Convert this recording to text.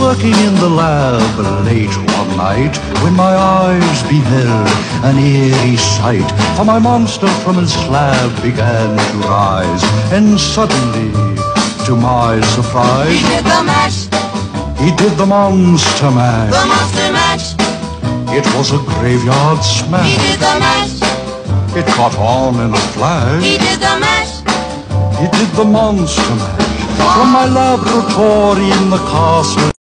working in the lab late one night when my eyes beheld an eerie sight. For my monster from his slab began to rise, and suddenly, to my surprise, he did the mash. He did the monster mash. The monster mash. It was a graveyard smash. He did the mash. It caught on in a flash. He did the mash. He did the monster mash. From my laboratory in the castle.